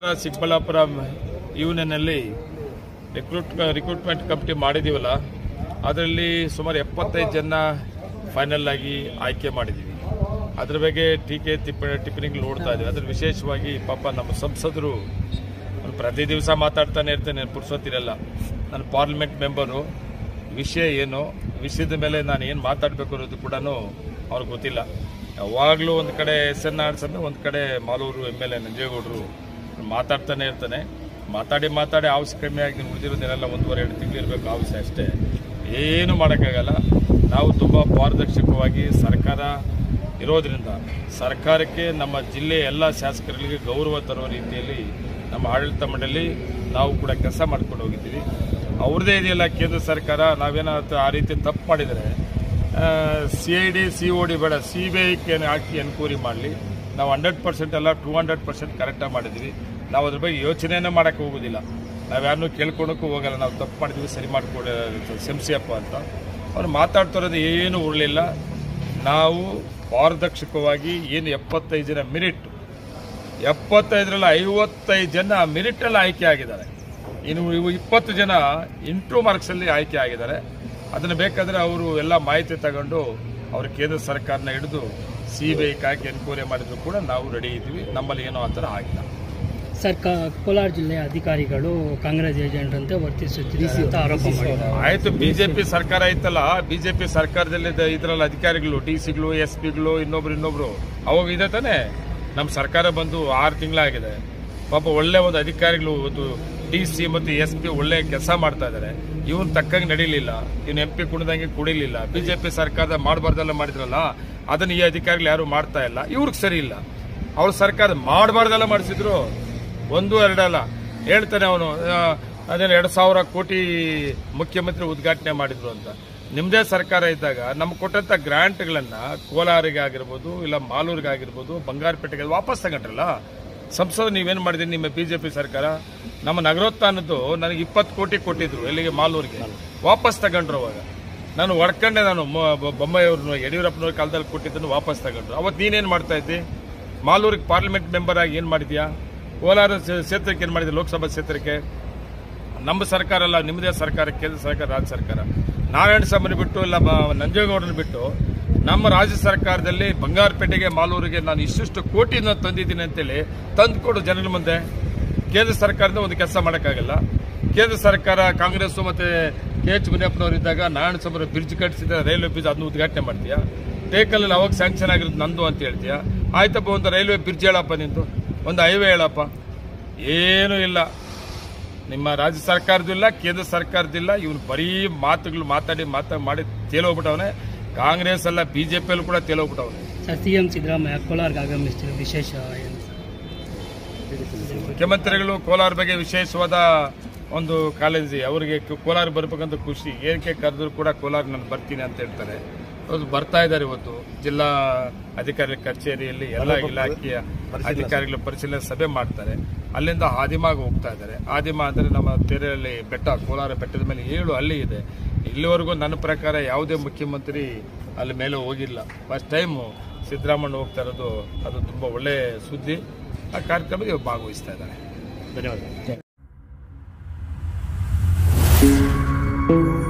ಚಿಕ್ಕಬಳ್ಳಾಪುರ ಯೂನಿಯನ್ನಲ್ಲಿ recruitment committee ಮಾಡಿದೀವಲ್ಲ, ಅದರಲ್ಲಿ ಸುಮಾರು 75 ಜನ ಫೈನಲ್ ಆಗಿ ಆಯ್ಕೆ ಮಾಡಿದ್ದೀವಿ. ಅದ್ರ ಬಗ್ಗೆ ಟೀಕೆ ಟಿಪ್ಪಣಿಗಳು ನೋಡ್ತಾ ಇದ್ದೀವಿ. ಅದ್ರ ವಿಶೇಷವಾಗಿ ಪಾಪ ನಮ್ಮ ಸಂಸದರು ಪ್ರತಿ ದಿವಸ ಮಾತಾಡ್ತಾನೆ ಇರ್ತೇನೆ, ಪುರ್ಸೊತ್ತಿರಲ್ಲ. ನಾನು ಪಾರ್ಲಿಮೆಂಟ್ ಮೆಂಬರು, ವಿಷಯ ಏನು, ವಿಷಯದ ಮೇಲೆ ನಾನು ಏನು ಮಾತಾಡಬೇಕು ಅನ್ನೋದು ಕೂಡ ಅವ್ರಿಗೆ ಗೊತ್ತಿಲ್ಲ. ಯಾವಾಗಲೂ ಒಂದು ಕಡೆ SN ಆಡ್ಸಂದ್ರೆ ಒಂದು ಕಡೆ ಮಾಲೂರು MLA ನಂಜೇಗೌಡರು ಮಾತಾಡ್ತಾನೆ ಇರ್ತಾನೆ. ಮಾತಾಡಿ ಆವಶ್ಯ ಕಮ್ಮಿ ಆಗಿ ಉಳಿದಿರೋದೇನೆಲ್ಲ 1.5-2 ತಿಂಗಳು ಇರಬೇಕು ಆವಶ್ಯ, ಅಷ್ಟೇ. ಏನು ಮಾಡೋಕ್ಕಾಗಲ್ಲ. ನಾವು ತುಂಬ ಪಾರದರ್ಶಕವಾಗಿ ಸರ್ಕಾರ ಇರೋದ್ರಿಂದ ಸರ್ಕಾರಕ್ಕೆ ನಮ್ಮ ಜಿಲ್ಲೆಯ ಎಲ್ಲ ಶಾಸಕರಿಗೆ ಗೌರವ ತರೋ ರೀತಿಯಲ್ಲಿ ನಮ್ಮ ಆಡಳಿತ ಮಂಡಳಿ ನಾವು ಕೂಡ ಕೆಲಸ ಮಾಡ್ಕೊಂಡು ಹೋಗಿದ್ದೀವಿ. ಅವ್ರದ್ದೇ ಇದೆಯಲ್ಲ ಕೇಂದ್ರ ಸರ್ಕಾರ, ನಾವೇನಾದ್ರು ಆ ರೀತಿ ತಪ್ಪು ಮಾಡಿದರೆ CID COD ಬೇಡ, CBIಗೆ ಹಾಕಿ ಎನ್ಕ್ವೈರಿ ಮಾಡಲಿ. ನಾವು 100% ಅಲ್ಲ 200% ಕರೆಕ್ಟಾಗಿ ಮಾಡಿದ್ದೀವಿ. ನಾವು ಅದ್ರ ಬಗ್ಗೆ ಯೋಚನೆಯೇ ಮಾಡೋಕ್ಕೆ ಹೋಗೋದಿಲ್ಲ. ನಾವು ಯಾರನ್ನೂ ಕೇಳ್ಕೊಳಕ್ಕೂ ಹೋಗಲ್ಲ. ನಾವು ತಪ್ಪು ಮಾಡಿದ್ವಿ, ಸರಿ ಮಾಡಿಕೊಡ ಕ್ಷಮಿಸಿಯಪ್ಪ ಅಂತ ಅವ್ರು ಮಾತಾಡ್ತಿರೋದು ಏನೂ ಉರಲಿಲ್ಲ. ನಾವು ಪಾರದರ್ಶಕವಾಗಿ ಏನು 75 ಜನ ಮೆರಿಟ್, 75ರಲ್ಲಿ 55 ಜನ ಮೆರಿಟಲ್ಲಿ ಆಯ್ಕೆ ಆಗಿದ್ದಾರೆ. ಇನ್ನು 20 ಜನ ಇಂಟ್ರೂ ಮಾರ್ಕ್ಸಲ್ಲಿ ಆಯ್ಕೆ ಆಗಿದ್ದಾರೆ. ಅದನ್ನು ಬೇಕಾದರೆ ಅವರು ಎಲ್ಲ ಮಾಹಿತಿ ತಗೊಂಡು ಅವರು ಕೇಂದ್ರ ಸರ್ಕಾರನ ಹಿಡಿದು CBIಗೆ ಹಾಕಿ ಎನ್ಕ್ವೈರಿ ಮಾಡಿದ್ರು ಕೂಡ ನಾವು ರೆಡಿ ಇದ್ದೀವಿ. ನಮ್ಮಲ್ಲಿ ಏನೋ ಆ ಥರ ಆಗಿಲ್ಲ. ಕೋಲಾರ ಜಿಲ್ಲೆಯ ಅಧಿಕಾರಿಗಳು ಕಾಂಗ್ರೆಸ್ ಏಜೆಂಟ್ ಅಂತ ವರ್ತಿಸುತ್ತಿದ್ದಾರೆ ಅಂತ ಆರೋಪ ಮಾಡಿದ್ದಾರೆ. ಆಯ್ತು, BJP ಸರ್ಕಾರ ಐತಲ್ಲ, BJP ಸರ್ಕಾರದಲ್ಲಿ ಇದರಲ್ಲಿ ಅಧಿಕಾರಿಗಳು DCಗಳು SPಗಳು ಇನ್ನೊಬ್ರು ಅವಾಗ ಇದೆ ತಾನೆ. ನಮ್ಮ ಸರ್ಕಾರ ಬಂದು 6 ತಿಂಗಳಾಗಿದೆ. ಪಾಪ ಒಳ್ಳೆ ಒಂದು ಅಧಿಕಾರಿಗಳು, ಒಂದು DC ಮತ್ತು SP ಒಳ್ಳೆ ಕೆಲಸ ಮಾಡ್ತಾ ಇದ್ದಾರೆ. ಇವನ್ ತಕ್ಕಂಗೆ ನಡೀಲಿಲ್ಲ, ಇವನು MP ಕುಣಿದಂಗೆ ಕುಡಿಲಿಲ್ಲ. BJP ಸರ್ಕಾರದ ಮಾಡಬಾರ್ದೆಲ್ಲ ಮಾಡಿದ್ರಲ್ಲ, ಅದನ್ನ ಈ ಅಧಿಕಾರಿಗಳು ಯಾರು ಮಾಡ್ತಾ ಇಲ್ಲ. ಇವ್ರಿಗೆ ಸರಿ ಇಲ್ಲ. ಅವ್ರ ಸರ್ಕಾರ ಮಾಡಬಾರ್ದೆಲ್ಲ ಮಾಡಿಸಿದ್ರು, 1-2 ಅಲ್ಲ. ಹೇಳ್ತಾನೆ ಅವನು, ಅದೇನು 2,000 ಕೋಟಿ ಮುಖ್ಯಮಂತ್ರಿ ಉದ್ಘಾಟನೆ ಮಾಡಿದ್ರು ಅಂತ. ನಿಮ್ಮದೇ ಸರ್ಕಾರ ಇದ್ದಾಗ ನಮ್ಗೆ ಕೊಟ್ಟಂತ ಗ್ರಾಂಟ್ಗಳನ್ನ ಕೋಲಾರಿಗೆ ಆಗಿರ್ಬೋದು, ಇಲ್ಲ ಮಾಲೂರಿಗೆ ಆಗಿರ್ಬೋದು, ಬಂಗಾರಪೇಟೆಗೆ ವಾಪಸ್ ತಗೊಂಡ್ರಲ್ಲ. ಸಂಸದ ನೀವೇನು ಮಾಡಿದ್ರಿ ನಿಮ್ಮ BJP ಸರ್ಕಾರ? ನಮ್ಮ ನಗರೋತ್ಥಾನದ್ದು ನನಗೆ 20 ಕೋಟಿ ಕೊಟ್ಟಿದ್ರು, ಎಲ್ಲಿಗೆ ಮಾಲೂರಿಗೆ ವಾಪಸ್ ತಗೊಂಡ್ರು. ಅವಾಗ ನಾನು ಹೊಡ್ಕೊಂಡೆ. ನಾನು ಬೊಮ್ಮಾಯಿಯವ್ರನ್ನ ಯಡಿಯೂರಪ್ಪನವ್ರ ಕಾಲದಲ್ಲಿ ಕೊಟ್ಟಿದ್ದನ್ನು ವಾಪಸ್ ತಗೊಂಡ್ರು. ಅವತ್ತು ನೀನೇನು ಮಾಡ್ತಾ ಇದ್ದಿ? ಮಾಲೂರಿಗೆ ಪಾರ್ಲಿಮೆಂಟ್ ಮೆಂಬರ್ ಆಗಿ ಏನು ಮಾಡಿದ್ಯಾ? ಕೋಲಾರ ಕ್ಷೇತ್ರಕ್ಕೆ ಏನು ಮಾಡಿದ್ಯಾ? ಲೋಕಸಭಾ ಕ್ಷೇತ್ರಕ್ಕೆ ನಮ್ಮ ಸರ್ಕಾರ ಅಲ್ಲ, ನಿಮ್ಮದೇ ಸರ್ಕಾರ, ಕೇಂದ್ರ ಸರ್ಕಾರ, ರಾಜ್ಯ ಸರ್ಕಾರ. ನಾರಾಯಣ ಸ್ವಾಮಿ ಬಿಟ್ಟು, ಇಲ್ಲ ನಂಜೇಗೌಡನ ಬಿಟ್ಟು ನಮ್ಮ ರಾಜ್ಯ ಸರ್ಕಾರದಲ್ಲಿ ಬಂಗಾರಪೇಟೆಗೆ ಮಾಲೂರಿಗೆ ನಾನು ಇಷ್ಟು ಕೋಟಿನ ತಂದಿದ್ದೀನಿ ಅಂತೇಳಿ ತಂದುಕೊಡು ಜನರ ಮುಂದೆ. ಕೇಂದ್ರ ಸರ್ಕಾರದಿಂದ ಒಂದು ಕೆಲಸ ಮಾಡೋಕ್ಕಾಗಲ್ಲ. ಕೇಂದ್ರ ಸರ್ಕಾರ ಕಾಂಗ್ರೆಸ್ ಮತ್ತೆ KH ಮುನಿಯಪ್ಪನವರು ಇದ್ದಾಗ ನಾರಾಯಣ ಸ್ವಾಮಿ ಬ್ರಿಡ್ಜ್ ಕಟ್ಟಿಸಿದ ರೈಲ್ವೆ ಬ್ರಿಡ್ಜ್, ಅದನ್ನು ಉದ್ಘಾಟನೆ ಮಾಡ್ತೀಯಾ? ಟೇಕಲ್ಲಿ ಅವಾಗ ಸ್ಯಾಂಕ್ಷನ್ ಆಗಿರೋದು ನಂದು ಅಂತ ಹೇಳ್ತೀಯಾ? ಆಯ್ತಪ್ಪ, ಒಂದು ರೈಲ್ವೆ ಬ್ರಿಡ್ಜ್ ಹೇಳಪ್ಪ ನಿಂದು, ಒಂದು ಹೈವೇ ಹೇಳಪ್ಪ. ಏನೂ ಇಲ್ಲ. ನಿಮ್ಮ ರಾಜ್ಯ ಸರ್ಕಾರದಿಲ್ಲ, ಕೇಂದ್ರ ಸರ್ಕಾರದಿಲ್ಲ. ಇವನು ಬರೀ ಮಾತುಗಳು ಮಾಡಿ ತೇಲೋಗ್ಬಿಟ್ಟವನೇ. ಕಾಂಗ್ರೆಸ್ ಅಲ್ಲ, BJPಯಲ್ಲೂ ಕೂಡ ತೇಲೋಗ್ಬಿಟ್ಟವನೇ. CM ಸಿದ್ದರಾಮಯ್ಯ ಕೋಲಾರ್ಗೆ ಆಗಮಿಸ್ತಿರೋ ವಿಶೇಷ ಏನು? ಮುಖ್ಯಮಂತ್ರಿಗಳು ಕೋಲಾರ ಬಗ್ಗೆ ವಿಶೇಷವಾದ ಒಂದು ಕಾಳಜಿ. ಅವರಿಗೆ ಕೋಲಾರ ಬರ್ಬೇಕಂತ ಖುಷಿ. ಏನಕ್ಕೆ ಕರೆದ್ರು ಕೂಡ ಕೋಲಾರ ನಾನು ಬರ್ತೀನಿ ಅಂತ ಹೇಳ್ತಾರೆ. ಅದು ಬರ್ತಾ ಇದ್ದಾರೆ. ಇವತ್ತು ಜಿಲ್ಲಾ ಅಧಿಕಾರಿಗಳ ಕಚೇರಿಯಲ್ಲಿ ಎಲ್ಲ ಇಲಾಖೆಯ ಅಧಿಕಾರಿಗಳ ಪರಿಶೀಲನೆ ಸಭೆ ಮಾಡ್ತಾರೆ. ಅಲ್ಲಿಂದ ಹಾದಿಮಾಗ ಹೋಗ್ತಾ ಇದ್ದಾರೆ. ಹಾದಿಮಾ ಅಂದರೆ ನಮ್ಮ ತೆರೆಯಲ್ಲಿ ಬೆಟ್ಟ, ಕೋಲಾರ ಬೆಟ್ಟದ ಮೇಲೆ 7 ಹಳ್ಳಿ ಇದೆ. ಇಲ್ಲಿವರೆಗೂ ನನ್ನ ಪ್ರಕಾರ ಯಾವುದೇ ಮುಖ್ಯಮಂತ್ರಿ ಅಲ್ಲಿ ಮೇಲೆ ಹೋಗಿಲ್ಲ. ಫಸ್ಟ್ ಟೈಮು ಸಿದ್ದರಾಮಯ್ಯ ಹೋಗ್ತಾ ಇರೋದು. ಅದು ತುಂಬ ಒಳ್ಳೆಯ ಸುದ್ದಿ. ಆ ಕಾರ್ಯಕ್ರಮದಲ್ಲಿ ಭಾಗವಹಿಸ್ತಾ ಇದ್ದಾರೆ. ಧನ್ಯವಾದ.